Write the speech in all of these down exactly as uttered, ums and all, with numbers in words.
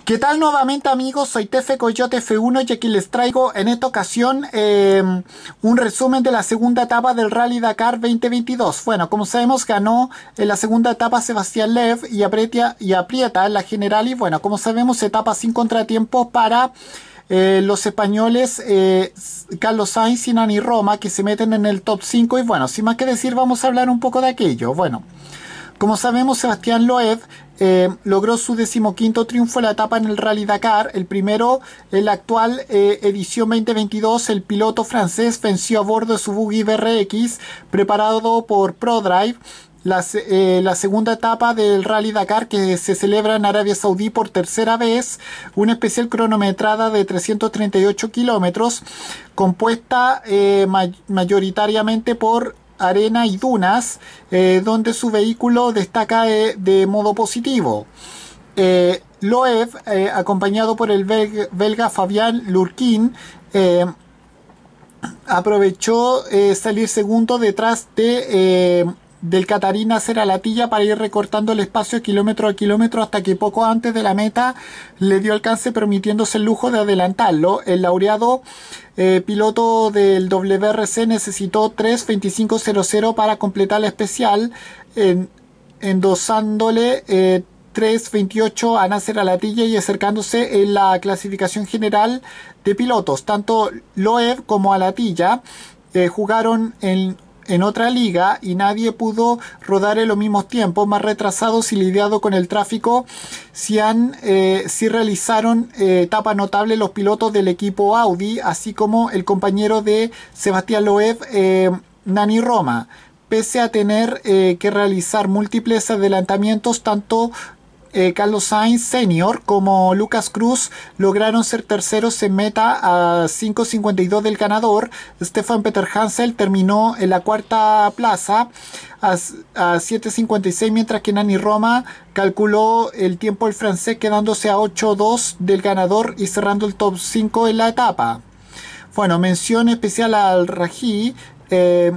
¿Qué tal nuevamente, amigos? Soy Tefe Coyote F uno y aquí les traigo en esta ocasión eh, un resumen de la segunda etapa del Rally Dakar veinte veintidós. Bueno, como sabemos, ganó en la segunda etapa Sebastián Loeb y aprieta, y aprieta en la general, y bueno, como sabemos, etapa sin contratiempos para eh, los españoles eh, Carlos Sainz y Nani Roma, que se meten en el top cinco. Y bueno, sin más que decir, vamos a hablar un poco de aquello. Bueno, como sabemos, Sebastián Loeb eh, logró su decimoquinto triunfo en la etapa en el Rally Dakar. El primero en la actual eh, edición veinte veintidós. El piloto francés venció a bordo de su buggy B R X preparado por ProDrive. La, eh, la segunda etapa del Rally Dakar, que se celebra en Arabia Saudí por tercera vez, una especial cronometrada de trescientos treinta y ocho kilómetros, compuesta eh, may mayoritariamente por arena y dunas, eh, donde su vehículo destaca de, de modo positivo. Eh, Loeb, eh, acompañado por el belga, belga Fabián Lurquin, eh, aprovechó eh, salir segundo detrás de eh, del catarí Nasser Al-Attiyah para ir recortando el espacio kilómetro a kilómetro, hasta que poco antes de la meta le dio alcance, permitiéndose el lujo de adelantarlo. El laureado eh, piloto del W R C necesitó tres veinticinco cero cero para completar la especial, en, endosándole eh, tres veintiocho a Nasser Al-Attiyah y acercándose en la clasificación general de pilotos. Tanto Loeb como Al-Attiyah eh, jugaron en en otra liga y nadie pudo rodar en los mismos tiempos, más retrasados y lidiado con el tráfico. Si, han, eh, si realizaron eh, etapa notable los pilotos del equipo Audi, así como el compañero de Sebastián Loeb, eh, Nani Roma. Pese a tener eh, que realizar múltiples adelantamientos, tanto Eh, Carlos Sainz Senior como Lucas Cruz lograron ser terceros en meta a cinco cincuenta y dos del ganador. Stefan Peter Hansel terminó en la cuarta plaza a, a siete cincuenta y seis, mientras que Nani Roma calculó el tiempo del francés, quedándose a ocho dos del ganador y cerrando el top cinco en la etapa. Bueno, mención especial al Raji, eh,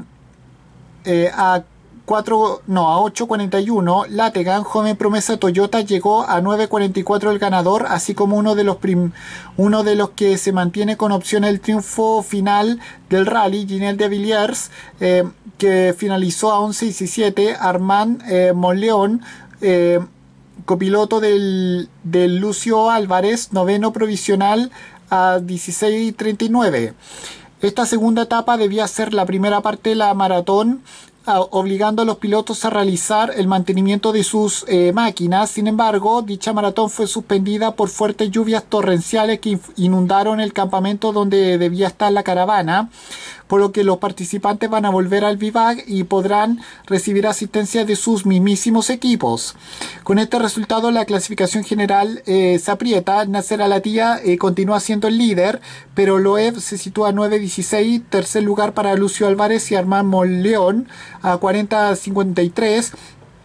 eh, a cuatro, no, a ocho cuarenta y uno. Lategan, joven promesa Toyota, llegó a nueve cuarenta y cuatro el ganador, así como uno de los prim, uno de los que se mantiene con opción al triunfo final del rally, Ginel de Villiers, eh, que finalizó a once diecisiete. Armand eh, Monleón, eh, copiloto del, del Lucio Álvarez, noveno provisional a dieciséis treinta y nueve. Esta segunda etapa debía ser la primera parte de la maratón, obligando a los pilotos a realizar el mantenimiento de sus eh, máquinas. Sin embargo, dicha maratón fue suspendida por fuertes lluvias torrenciales que inundaron el campamento donde debía estar la caravana, por lo que los participantes van a volver al vivac y podrán recibir asistencia de sus mismísimos equipos. Con este resultado, la clasificación general eh, se aprieta. Nasser Al-Attiyah eh, continúa siendo el líder, pero Loeb se sitúa a nueve dieciséis, tercer lugar para Lucio Álvarez y Armand Monleón a cuarenta cincuenta y tres,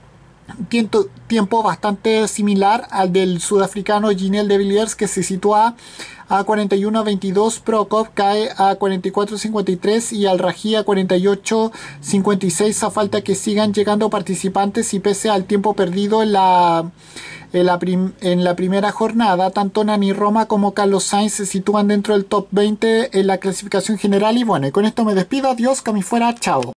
tiempo, tiempo bastante similar al del sudafricano Ginel de Villiers, que se sitúa a cuarenta y uno veintidós. Prokop cae a cuarenta y cuatro cincuenta y tres y Al Raji a cuarenta y ocho cincuenta y seis, a falta que sigan llegando participantes. Y pese al tiempo perdido en la En la, prim en la primera jornada, tanto Nani Roma como Carlos Sainz se sitúan dentro del top veinte en la clasificación general. Y bueno, y con esto me despido. Adiós, que me fuera, chao.